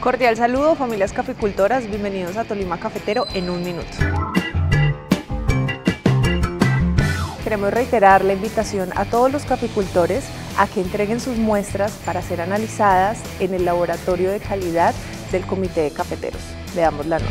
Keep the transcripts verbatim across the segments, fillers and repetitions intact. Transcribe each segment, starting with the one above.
Cordial saludo, familias caficultoras, bienvenidos a Tolima Cafetero en un minuto. Queremos reiterar la invitación a todos los caficultores a que entreguen sus muestras para ser analizadas en el laboratorio de calidad del Comité de Cafeteros. Veamos la nota.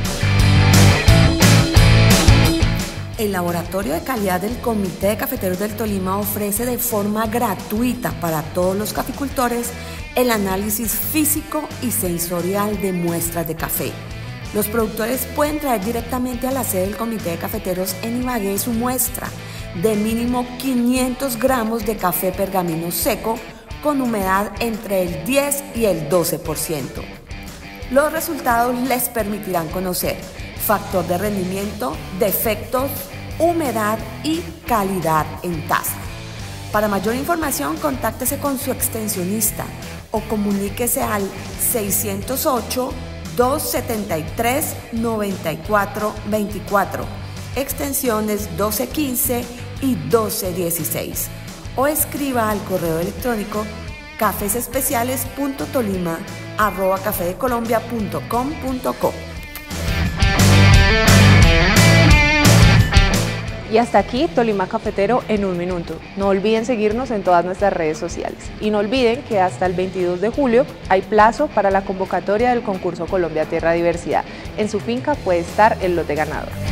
El Laboratorio de Calidad del Comité de Cafeteros del Tolima ofrece de forma gratuita para todos los caficultores el análisis físico y sensorial de muestras de café. Los productores pueden traer directamente a la sede del Comité de Cafeteros en Ibagué su muestra de mínimo quinientos gramos de café pergamino seco con humedad entre el diez y el doce por ciento. Los resultados les permitirán conocer factor de rendimiento, defectos, humedad y calidad en taza. Para mayor información, contáctese con su extensionista o comuníquese al seiscientos ocho, doscientos setenta y tres, noventa y cuatro veinticuatro, extensiones doce quince y doce dieciséis, o escriba al correo electrónico cafesespeciales punto tolima arroba cafedecolombia punto com punto co. Y hasta aquí Tolima Cafetero en un minuto. No olviden seguirnos en todas nuestras redes sociales. Y no olviden que hasta el veintidós de julio hay plazo para la convocatoria del concurso Colombia Tierra Diversidad. En su finca puede estar el lote ganador.